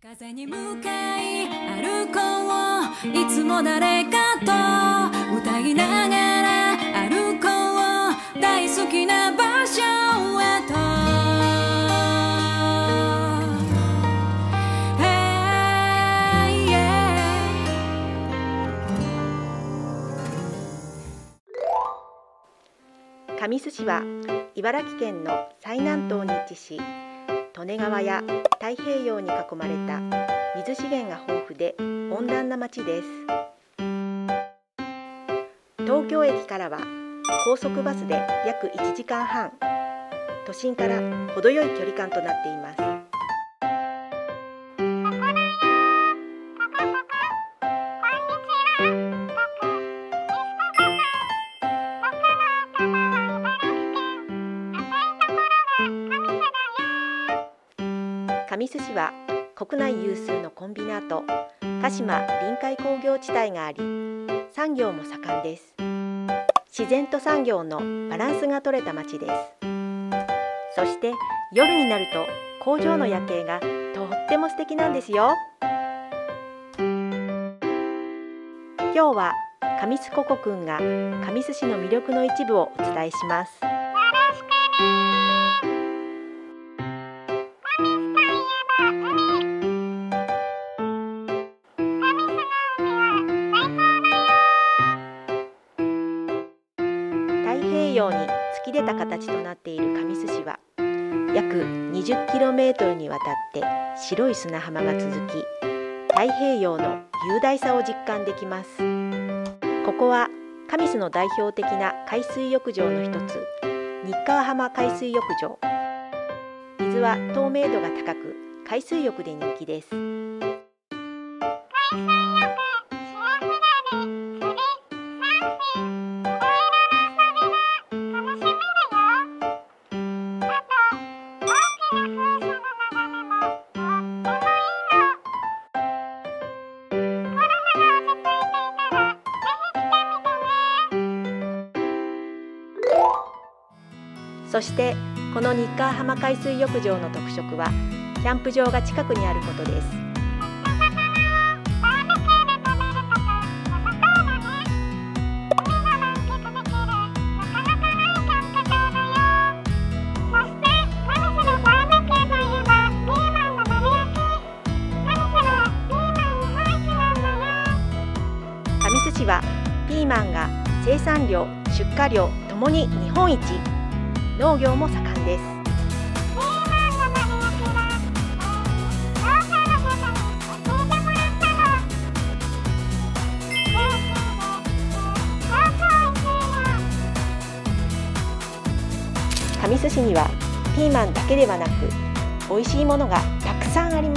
風に向かい歩こう、いつも誰かと歌いながら歩こう、大好きな場所へと、 神栖市は茨城県の最南東に位置し、利根川や太平洋に囲まれた水資源が豊富で温暖な町です。東京駅からは高速バスで約1時間半、都心から程よい距離感となっています。神栖市は国内有数のコンビナート、鹿島臨海工業地帯があり、産業も盛んです。自然と産業のバランスが取れた町です。そして夜になると工場の夜景がとっても素敵なんですよ。今日は神栖ココくんが神栖市の魅力の一部をお伝えします。太平洋に突き出た形となっている神栖市は約 20km にわたって白い砂浜が続き、太平洋の雄大さを実感できます。ここは神栖の代表的な海水浴場の一つ、日川浜海水浴場。水は透明度が高く、海水浴で人気です。そしてこの日川浜海水浴場の特色はキャンプ場が近くにあることです。神栖市はピーマンが生産量・出荷量ともに日本一。農業も盛んです。神栖市にはピーマンだけではなく、美味しいものがたくさんあります。